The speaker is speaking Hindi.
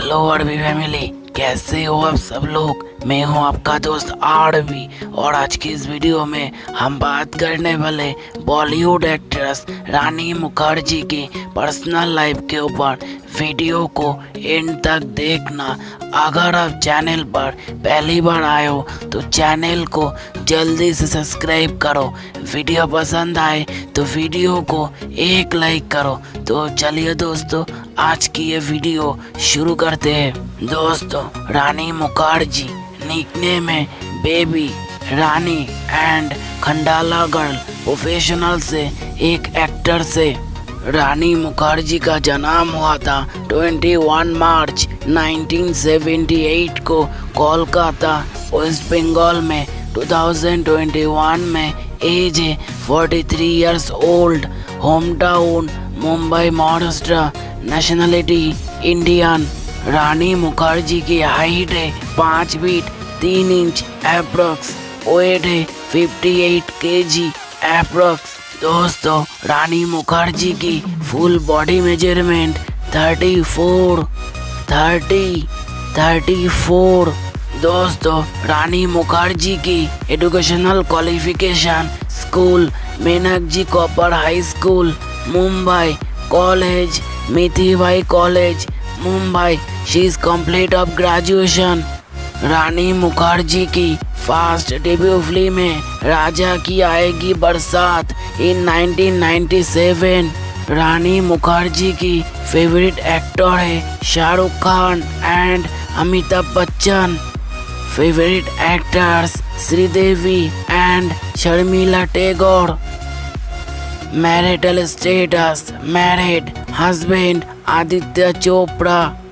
हेलो आरबी फैमिली, कैसे हो आप सब लोग। मैं हूं आपका दोस्त आरबी और आज की इस वीडियो में हम बात करने वाले बॉलीवुड एक्ट्रेस रानी मुखर्जी की पर्सनल लाइफ के ऊपर। वीडियो को एंड तक देखना। अगर आप चैनल पर पहली बार आए हो तो चैनल को जल्दी से सब्सक्राइब करो। वीडियो पसंद आए तो वीडियो को एक लाइक करो। तो चलिए दोस्तों, आज की ये वीडियो शुरू करते हैं। दोस्तों, रानी मुखर्जी निकनेम है baby Rani and Khandala girl. Professional से एक एक्टर से रानी मुखर्जी का जन्म हुआ था 21 मार्च 1978 को कोलकाता वेस्ट बंगाल में। 2021 में एज है 43 years old. Home town Mumbai Maharashtra. Nationality Indian. Rani Mukherjee की हाइट है 5 फीट 3 इंच एप्रोक्स। वेट है 58 kg एप्रोक्स। दोस्तों, रानी मुखर्जी की फुल बॉडी मेजरमेंट 34। दोस्तों, रानी मुखर्जी की educational qualification school Meenakshi Cooper high school Mumbai. College Mithibai college Mumbai. She is complete of graduation. Rani Mukherjee की फर्स्ट डेब्यू फिल्म है राजा की आएगी बरसात इन 1997। रानी मुखर्जी की फेवरेट एक्टर है Shahrukh Khan and Amitabh Bachchan. Favourite actors Sridevi and Sharmila Tagore. Marital status married. Husband Aditya Chopra.